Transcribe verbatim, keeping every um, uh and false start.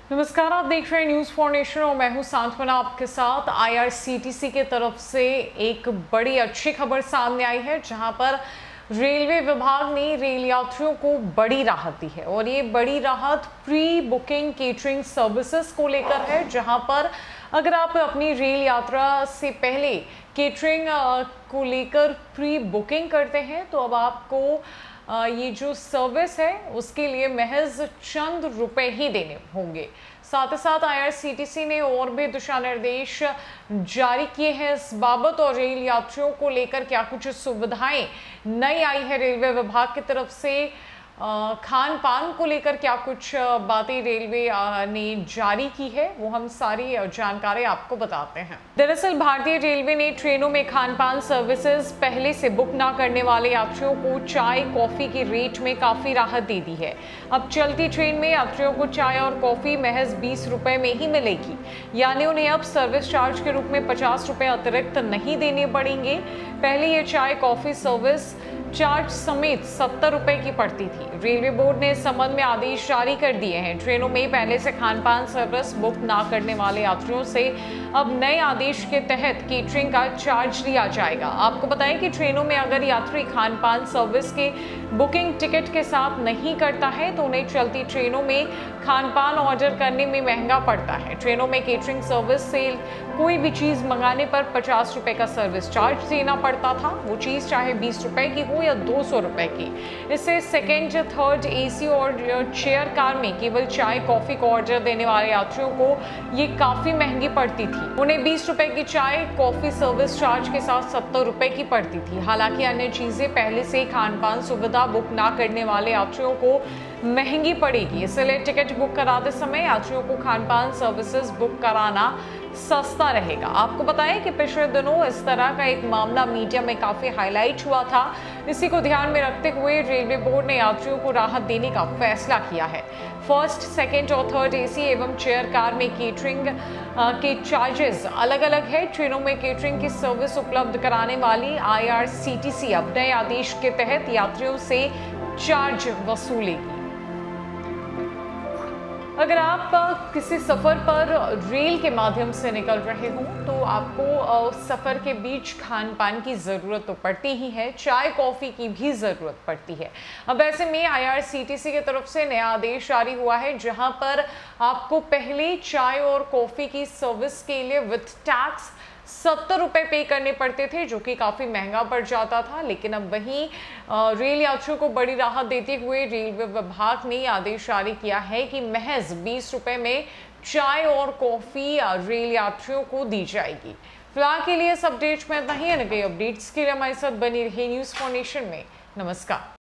नमस्कार, आप देख रहे हैं न्यूज़ फॉर नेशन और मैं हूं सांत्वना आपके साथ। आईआरसीटीसी के तरफ से एक बड़ी अच्छी खबर सामने आई है, जहां पर रेलवे विभाग ने रेल यात्रियों को बड़ी राहत दी है। और ये बड़ी राहत प्री बुकिंग केटरिंग सर्विसेज को लेकर है, जहां पर अगर आप अपनी रेल यात्रा से पहले केटरिंग को लेकर प्री बुकिंग करते हैं तो अब आपको ये जो सर्विस है उसके लिए महज चंद रुपए ही देने होंगे। साथ ही साथ आईआरसीटीसी ने और भी दिशा निर्देश जारी किए हैं इस बाबत, और रेल यात्रियों को लेकर क्या कुछ सुविधाएं नई आई है रेलवे विभाग की तरफ से, खान पान को लेकर क्या कुछ बातें रेलवे ने जारी की है, वो हम सारी जानकारी आपको बताते हैं। दरअसल भारतीय रेलवे ने ट्रेनों में खान पान सर्विसेज पहले से बुक ना करने वाले यात्रियों को चाय कॉफी के रेट में काफी राहत दे दी है। अब चलती ट्रेन में यात्रियों को चाय और कॉफी महज बीस रुपए में ही मिलेगी, यानी उन्हें अब सर्विस चार्ज के रूप में पचास रुपए अतिरिक्त नहीं देने पड़ेंगे। पहले ये चाय कॉफी सर्विस चार्ज समेत सत्तर रुपए की पड़ती थी। रेलवे बोर्ड ने इस संबंध में आदेश जारी कर दिए हैं। ट्रेनों में पहले से खान पान सर्विस बुक ना करने वाले यात्रियों से अब नए आदेश के तहत केटरिंग का चार्ज लिया जाएगा। आपको बताएं कि ट्रेनों में अगर यात्री खान पान सर्विस के बुकिंग टिकट के साथ नहीं करता है तो उन्हें चलती ट्रेनों में खान पान ऑर्डर करने में महंगा पड़ता है। ट्रेनों में केटरिंग सर्विस से कोई भी चीज मंगाने पर पचास रुपए का सर्विस चार्ज देना पड़ता था, वो चीज चाहे बीस रुपए की हो या दो सौ रुपए की। इससे सेकेंड थर्ड एसी और चेयर कार में केवल चाय कॉफी को ऑर्डर देने वाले यात्रियों को ये काफी महंगी पड़ती थी। उन्हें बीस रुपए की चाय कॉफी सर्विस चार्ज के साथ सत्तर रुपए की पड़ती थी। हालांकि अन्य चीजें पहले से खान पान सुविधा बुक ना करने वाले यात्रियों को महंगी पड़ेगी, इसलिए टिकट बुक कराते समय यात्रियों को खान पान सर्विसेज बुक कराना सस्ता रहेगा। आपको बताएं कि पिछले दिनों इस तरह का एक मामला मीडिया में काफी हाईलाइट हुआ था। इसी को ध्यान में रखते हुए रेलवे बोर्ड ने यात्रियों को राहत देने का फैसला किया है। फर्स्ट, सेकेंड और थर्ड एसी एवं चेयर कार में केटरिंग के चार्जेस अलग अलग है। ट्रेनों में केटरिंग की सर्विस उपलब्ध कराने वाली आईआरसीटीसी अब नए आदेश के तहत यात्रियों से चार्ज वसूलेगी। अगर आप किसी सफ़र पर रेल के माध्यम से निकल रहे हो तो आपको सफ़र के बीच खान पान की ज़रूरत तो पड़ती ही है, चाय कॉफ़ी की भी ज़रूरत पड़ती है। अब ऐसे में आईआरसीटीसी की तरफ से नया आदेश जारी हुआ है, जहां पर आपको पहले चाय और कॉफ़ी की सर्विस के लिए विथ टैक्स सत्तर रुपए पे करने पड़ते थे, जो कि काफ़ी महंगा पड़ जाता था। लेकिन अब वहीं रेल यात्रियों को बड़ी राहत देते हुए रेलवे विभाग ने आदेश जारी किया है कि महज बीस रुपए में चाय और कॉफ़ी रेल यात्रियों को दी जाएगी। फिलहाल के लिए इस अपडेट में इतना ही है। नई अपडेट्स के लिए हमारे साथ बनी रही न्यूज़ फॉर नेशन में। नमस्कार।